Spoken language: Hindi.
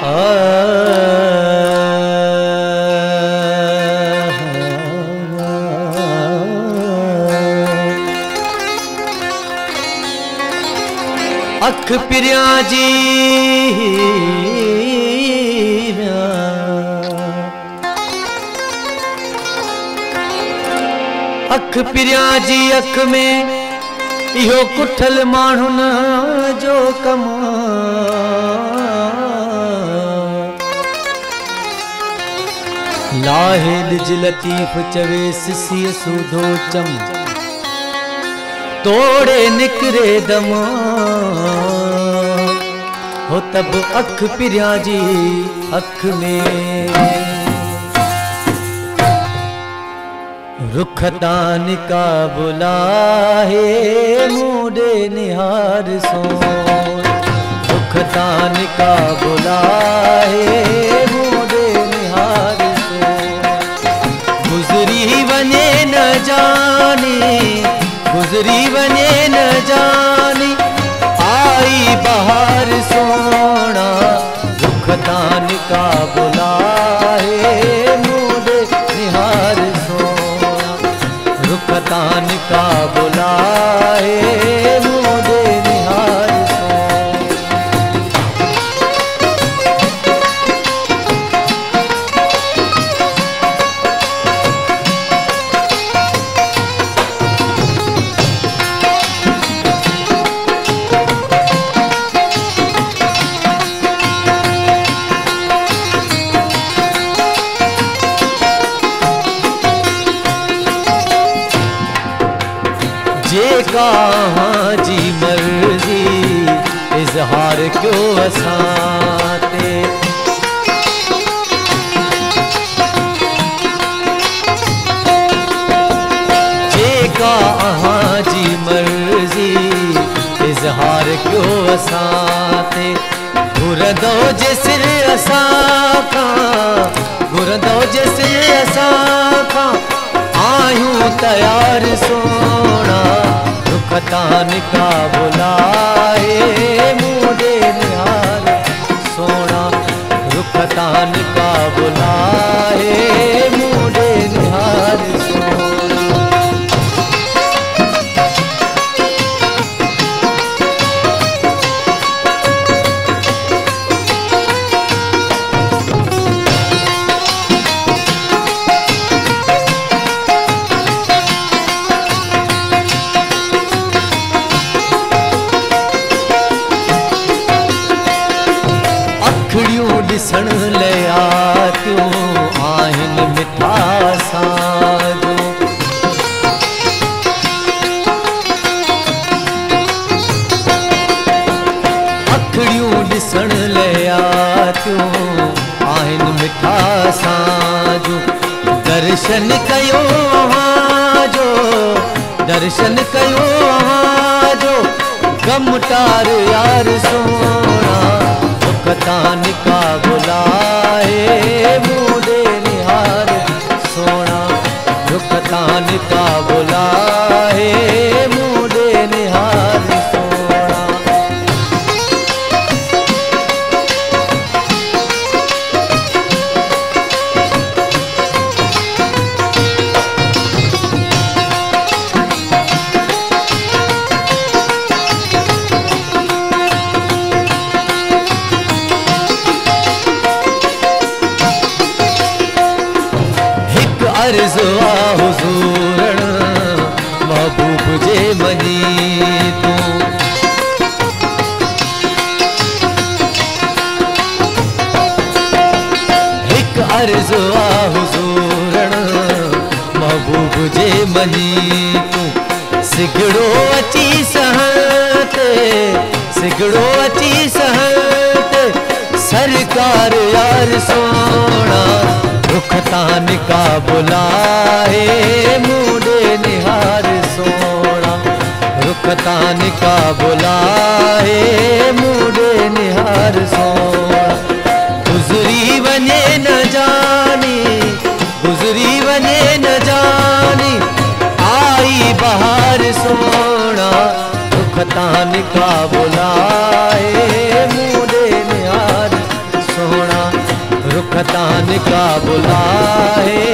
अख पिरिया जी अख पिरिया जी अख में इहो कुठल माण्हुन जो कम लाहे लिज लतीफ़ चवे सिसीअ सूधो चम तोड़े निकरे दम हो तब अख पिरिया जी अख में रुखतान का बुलाहे मूडे निहार सो रुखतान का बुलाहे मूडे निहार सो गुजरी वने न जानी गुजरी वने न जानी आई बहार सोना रुखतान का बुलाहे मूडे निहार रुखतान का बुलाए मुझे निहार कहाँ जी मर्जी इजहार क्यों असाते जे कहाँ जी मर्जी इजहार क्यों असाते घुरदो जे सिर असा का घुरदो जे सिर असा का आयूं तैयार सोना रुखतान का बुलाए मुझे निहार सोना रुखतान का बुलाए मुझे निहार सोना ॾिसण लया क्यों आहिनि मिठा साजो अखड़ियूं ॾिसण लया क्यों आहिनि मिठा साजो दर्शन कयो जो दर्शन कयो जो गमटार यार सोना रुखतान का बुलाए मुझे निहार सोना रुखतान का बुलाए मुझे निहार सोना अर्ज़ आ हुज़ूरन महबूब जे मनी तू हिक अर्ज़ आ हुज़ूरन महबूब जे मनी तू सिगड़ो अची सहते सिगड़ो अची सहते सरकार यार सोना रुखतान का बुलाए मुझे निहार सोना रुखतान का बुलाए मुझे निहार सोना गुजरी वने न जानी गुजरी वने न जानी आई बहार सोना रुखतान का बुलाए मुझे निहार सोना रुख तान का बुलाए।